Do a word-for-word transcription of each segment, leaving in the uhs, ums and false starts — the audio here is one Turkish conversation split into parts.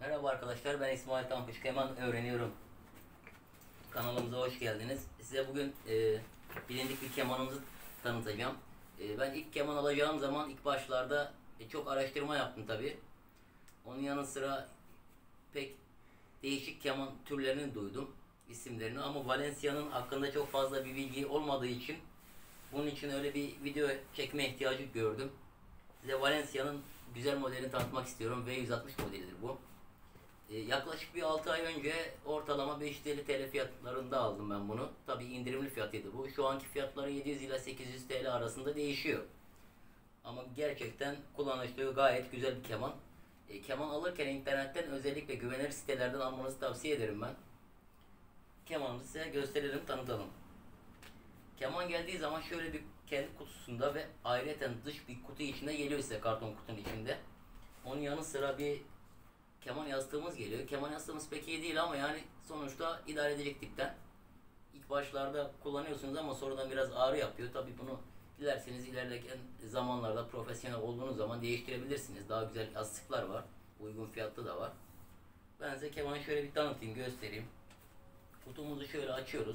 Merhaba arkadaşlar, ben İsmail Tankuş, keman öğreniyorum. Kanalımıza hoş geldiniz. Size bugün e, bilindik bir kemanımızı tanıtacağım. E, ben ilk keman alacağım zaman ilk başlarda e, çok araştırma yaptım tabi. Onun yanı sıra pek değişik keman türlerini duydum, isimlerini, ama Valencia'nın hakkında çok fazla bir bilgi olmadığı için bunun için öyle bir video çekme ihtiyacı gördüm. Size Valencia'nın güzel modelini tanıtmak istiyorum. V yüz altmış modelidir bu. Yaklaşık bir altı ay önce ortalama beş yüz elli T L fiyatlarında aldım ben bunu. Tabi indirimli fiyatıydı bu. Şu anki fiyatları yedi yüz ile sekiz yüz T L arasında değişiyor. Ama gerçekten kullanışlı, gayet güzel bir keman. E, keman alırken internetten, özellikle güvenilir sitelerden almanızı tavsiye ederim ben. Kemanımızı size gösterelim, tanıtalım. Keman geldiği zaman şöyle bir kendi kutusunda ve ayrıca dış bir kutu içinde geliyor, size karton kutunun içinde. Onun yanı sıra bir keman yastığımız geliyor. Keman yastığımız pek iyi değil ama yani sonuçta idare edecek tipten. İlk başlarda kullanıyorsunuz ama sonradan biraz ağrı yapıyor. Tabii bunu dilerseniz ilerleyen zamanlarda profesyonel olduğunuz zaman değiştirebilirsiniz. Daha güzel yastıklar var. Uygun fiyatlı da var. Ben size kemanı şöyle bir tanıtayım, göstereyim. Kutumuzu şöyle açıyoruz.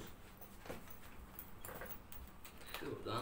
Şuradan.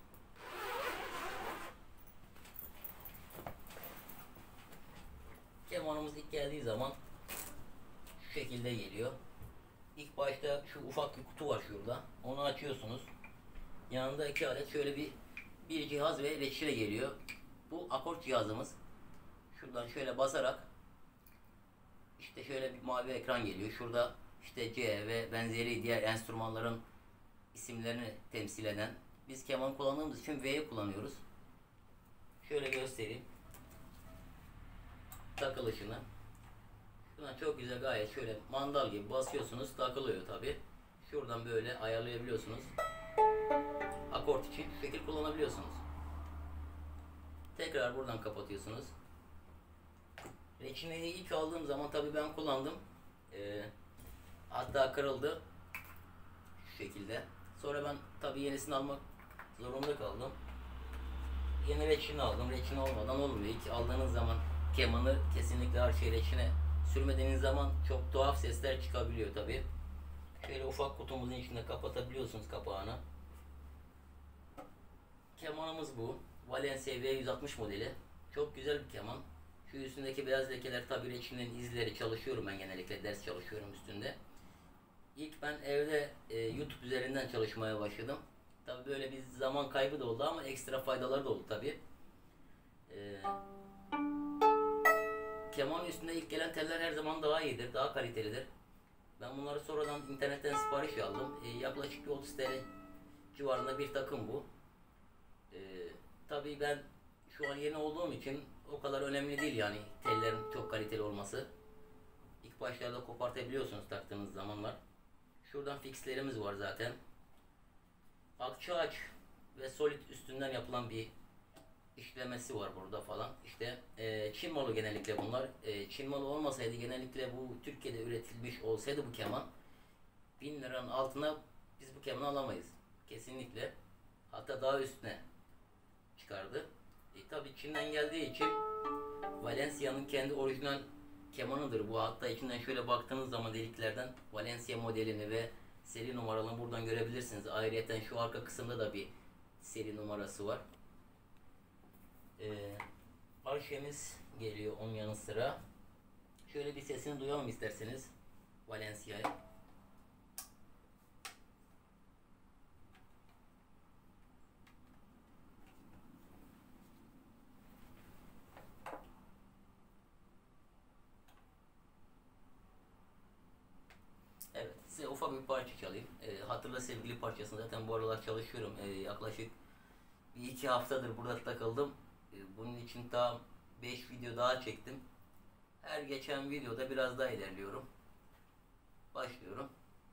Kemanımız ilk geldiği zaman şu şekilde geliyor. İlk başta şu ufak bir kutu var şurada. Onu açıyorsunuz. Yanında iki adet şöyle bir bir cihaz ve reçine geliyor. Bu akort cihazımız. Şuradan şöyle basarak işte şöyle bir mavi ekran geliyor. Şurada işte C ve benzeri diğer enstrümanların isimlerini temsil eden. Biz keman kullandığımız için V'yi kullanıyoruz. Şöyle göstereyim takılışını. Şuradan çok güzel, gayet şöyle mandal gibi basıyorsunuz, takılıyor tabi. Şuradan böyle ayarlayabiliyorsunuz. Akort için şu şekil kullanabiliyorsunuz. Tekrar buradan kapatıyorsunuz. Reçineyi ilk aldığım zaman tabi ben kullandım. Ee, hatta kırıldı. Şu şekilde. Sonra ben tabi yenisini almak zorunda kaldım. Yeni reçine aldım. Reçine olmadan olmuyor. İlk aldığınız zaman kemanı kesinlikle her şey reçine sürmediğiniz zaman çok tuhaf sesler çıkabiliyor tabi. Şöyle ufak kutumuzun içinde kapatabiliyorsunuz kapağını. Kemanımız bu. Valencia V yüz altmış modeli. Çok güzel bir keman. Şu üstündeki beyaz lekeler tabi reçinenin izleri. Çalışıyorum ben genellikle, ders çalışıyorum üstünde. İlk ben evde e, YouTube üzerinden çalışmaya başladım. Tabi böyle bir zaman kaybı da oldu ama ekstra faydaları da oldu tabi. Eee Keman üstünde ilk gelen teller her zaman daha iyidir, daha kalitelidir. Ben bunları sonradan internetten sipariş aldım. E, yaklaşık bir otuz T L civarında bir takım bu. E, tabii ben şu an yeni olduğum için o kadar önemli değil yani tellerin çok kaliteli olması. İlk başlarda kopartabiliyorsunuz taktığınız zamanlar. Şuradan fixlerimiz var zaten. Akçaaç ve Solid üstünden yapılan bir işlemesi var burada falan. İşte e, Çin malı genellikle bunlar. E, Çin malı olmasaydı, genellikle bu Türkiye'de üretilmiş olsaydı bu keman, bin liranın altına biz bu kemanı alamayız. Kesinlikle. Hatta daha üstüne çıkardı. E, tabi Çin'den geldiği için Valencia'nın kendi orijinal kemanıdır bu. Hatta içinden şöyle baktığınız zaman deliklerden Valencia modelini ve seri numaralarını buradan görebilirsiniz. Ayrıca şu arka kısımda da bir seri numarası var. Ee, Arşemiz geliyor onun yanı sıra. Şöyle bir sesini duyalım isterseniz Valencia'yı. Evet, size ufak bir parça çalayım. Ee, Hatırla Sevgili parçasını zaten bu aralar çalışıyorum. Ee, yaklaşık bir iki haftadır burada takıldım. Bunun için tam beş video daha çektim. Her geçen videoda biraz daha ilerliyorum. Başlıyorum.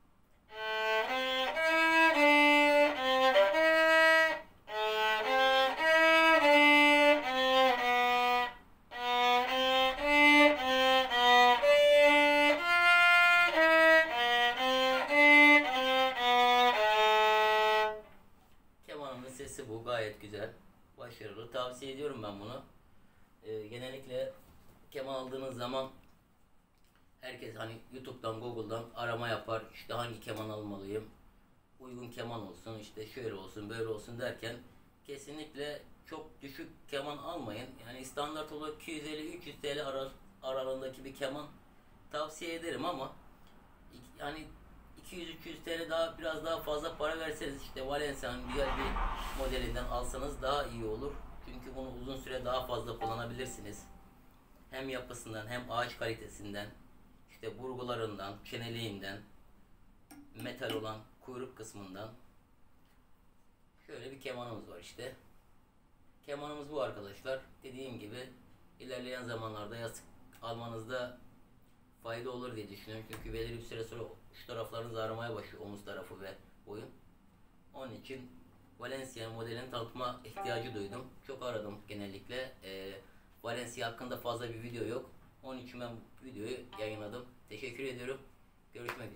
Kemanımın sesi bu, gayet güzel. Başarılı. Tavsiye ediyorum ben bunu. Ee, genellikle keman aldığınız zaman herkes hani YouTube'dan, Google'dan arama yapar. İşte hangi keman almalıyım? Uygun keman olsun, işte şöyle olsun, böyle olsun derken kesinlikle çok düşük keman almayın. Yani standart olarak iki yüz elli üç yüz T L ara, aralığındaki bir keman tavsiye ederim ama yani iki yüz üç yüz T L daha biraz daha fazla para verseniz işte Valencia'nın güzel bir modelinden alsanız daha iyi olur. Çünkü bunu uzun süre daha fazla kullanabilirsiniz. Hem yapısından hem ağaç kalitesinden, işte burgularından, çeneliğinden, metal olan kuyruk kısmından şöyle bir kemanımız var işte. Kemanımız bu arkadaşlar. Dediğim gibi ilerleyen zamanlarda yastık almanızda fayda olur diye düşünüyorum. Çünkü belirli bir süre sonra şu taraflarınız ağrımaya başlıyor. Omuz tarafı ve boyun. Onun için Valencia modelini tanıtma ihtiyacı duydum. Çok aradım genellikle. Ee, Valencia hakkında fazla bir video yok. Onun için ben bu videoyu yayınladım. Teşekkür ediyorum. Görüşmek üzere.